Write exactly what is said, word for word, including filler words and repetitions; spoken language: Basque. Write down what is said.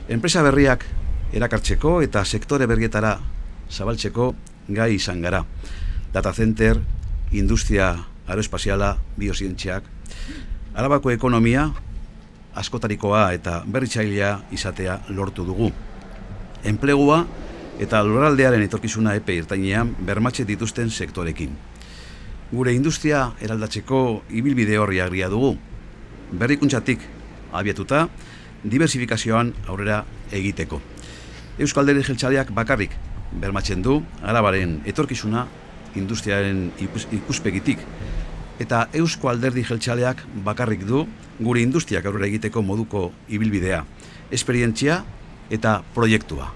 Enpresa berriak erakartzeko eta sektore berrietara zabaltzeko gai izan gara. Data center, industria aeroespaziala, biozientziak, Arabako ekonomia askotarikoa eta berritzailea izatea lortu dugu. Enplegua eta lurraldearen etorkizuna epe ertainean bermatze dituzten sektorekin. Gure industria eraldatzeko ibilbide horri agria dugu. Berrikuntzatik abiatuta, diversifikazioan aurrera egiteko. Eusko Alderdi Jeltzaleak bakarrik bermatzen du Arabaren etorkizuna industriaren ikuspegitik. Eta Eusko Alderdi Jeltzaleak bakarrik du gure industriak aurrera egiteko moduko ibilbidea, esperientzia eta proiektua.